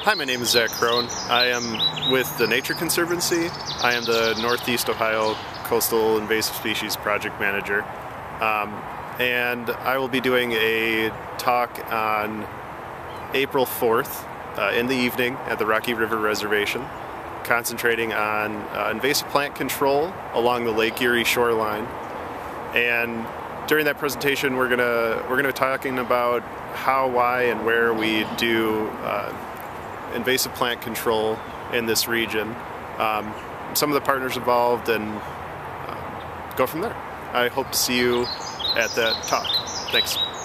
Hi, my name is Zach Kron. I am with the Nature Conservancy. I am the Northeast Ohio Coastal Invasive Species Project Manager. And I will be doing a talk on April 4th in the evening at the Rocky River Reservation, concentrating on invasive plant control along the Lake Erie shoreline. And during that presentation, we're gonna be talking about how, why, and where we do invasive plant control in this region, some of the partners involved, and go from there. I hope to see you at that talk. Thanks.